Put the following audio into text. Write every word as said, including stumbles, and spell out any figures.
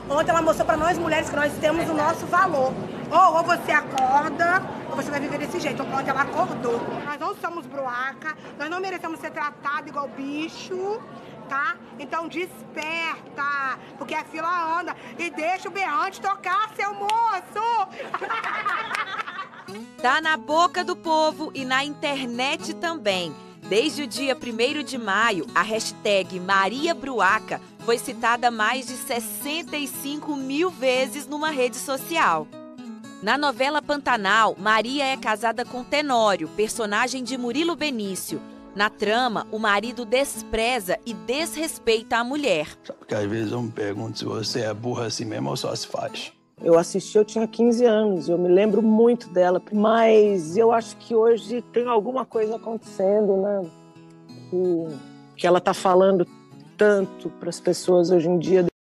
Ontem ela mostrou para nós mulheres que nós temos o nosso valor. Ou, ou você acorda, ou você vai viver desse jeito. Onde ela acordou. Nós não somos bruaca, nós não merecemos ser tratados igual bicho, tá? Então desperta, porque a fila anda e deixa o berrante tocar, seu moço! Tá na boca do povo e na internet também. Desde o dia primeiro de maio, a hashtag Maria Bruaca foi citada mais de sessenta e cinco mil vezes numa rede social. Na novela Pantanal, Maria é casada com Tenório, personagem de Murilo Benício. Na trama, o marido despreza e desrespeita a mulher. Sabe que às vezes eu me pergunto se você é burra assim mesmo ou só se faz. Eu assisti, eu tinha quinze anos, eu me lembro muito dela, mas eu acho que hoje tem alguma coisa acontecendo, né? Que, que ela está falando tanto para as pessoas hoje em dia.